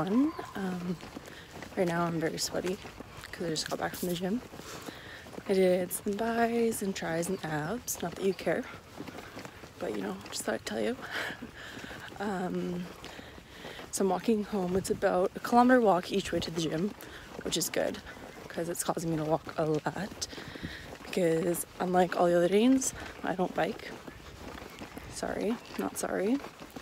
everyone. Right now I'm very sweaty because I just got back from the gym. I did some buys and tries and abs, not that you care, but you know, just thought I'd tell you. So I'm walking home. It's about a kilometer walk each way to the gym, which is good because it's causing me to walk a lot, because unlike all the other days, I don't bike. Sorry, not sorry.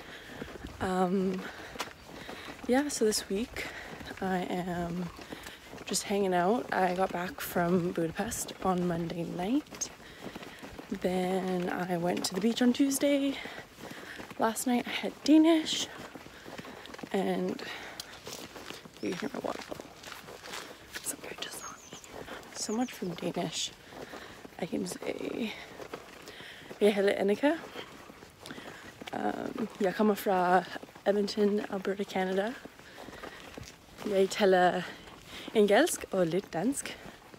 Yeah, so this week I am just hanging out. I got back from Budapest on Monday night. Then I went to the beach on Tuesday. Last night I had Danish. And you hear my water bottle. Some guy just saw me. So much from Danish. I can say jeg heter Annika. Jeg kommer fra Edmonton, Alberta, Canada. Jeg taler engelsk og lidt dansk.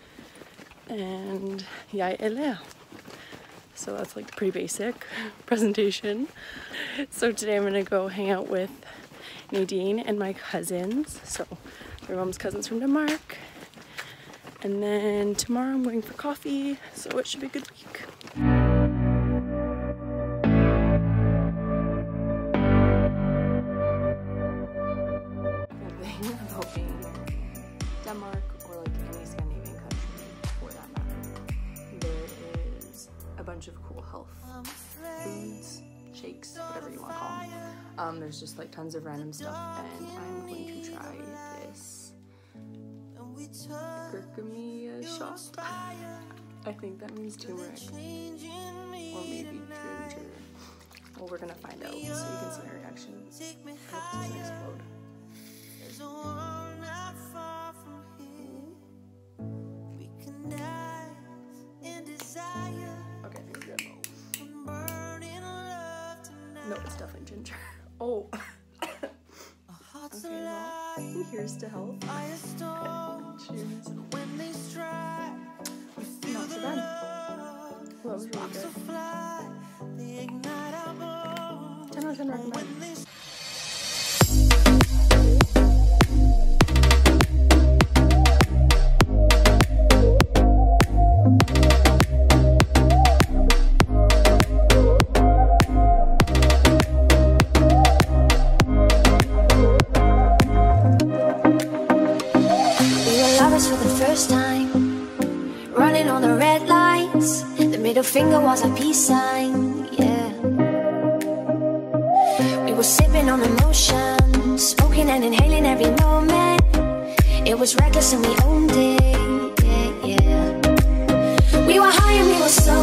And jeg er lærer. So that's like the pretty basic presentation. So today I'm gonna go hang out with Nadine and my cousins. So my mom's cousins from Denmark. And then tomorrow I'm going for coffee, so it should be a good week. About being Denmark or like any Scandinavian country for that matter, there is a bunch of cool health foods, shakes, whatever you want to call them. There's just like tons of random stuff, and I'm going to try this Gurkami shot. I think that means turmeric or maybe ginger. Well, we're gonna find out so you can see my reaction. I hope it doesn't explode. Okay, I think we're good. No, it's definitely ginger. Oh. Okay, well, here's to health. Cheers. Not so bad. Well, that was really good. 10 out of 10 recommend. Finger was a peace sign, yeah. We were sipping on emotion, smoking and inhaling every moment. It was reckless and we owned it, yeah, yeah. We were high and we were so